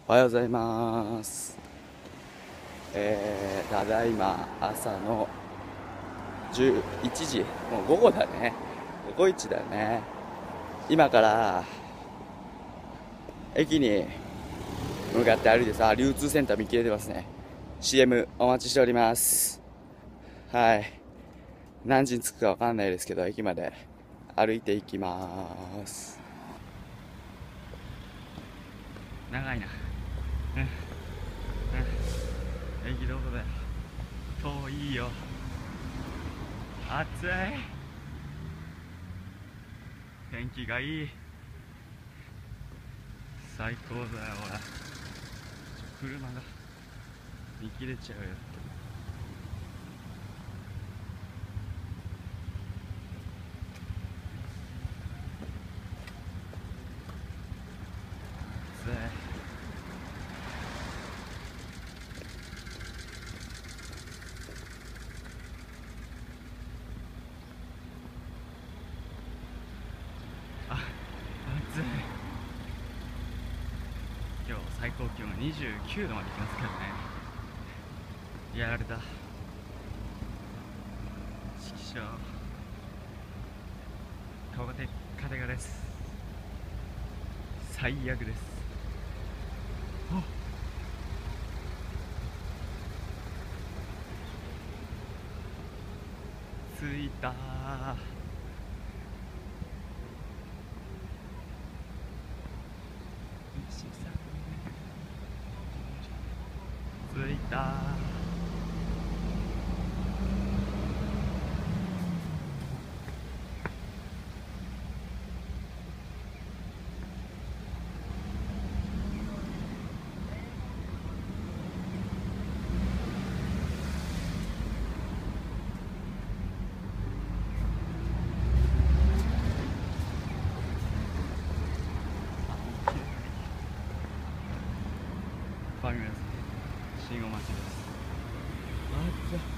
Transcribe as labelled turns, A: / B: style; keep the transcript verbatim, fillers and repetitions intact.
A: おはようございます。えー、ただいま朝のじゅういちじ、もう午後だね。午後いちだね。今から駅に向かって歩いてさ、流通センター見切れてますね。シーエム お待ちしております。はい。何時に着くかわかんないですけど、駅まで歩いていきます。長いな。うん。うん。駅どこだよ。遠いよ。暑い。天気がいい。最高だよ。ほら、車が見切れちゃうよ。暑い。あ、暑い。今日最高気温がにじゅうきゅうどまで来ますからね。やられた。指揮所顔がテカテカです。最悪です。着いたー。着いたー。ファミレス信号待ちです。あっ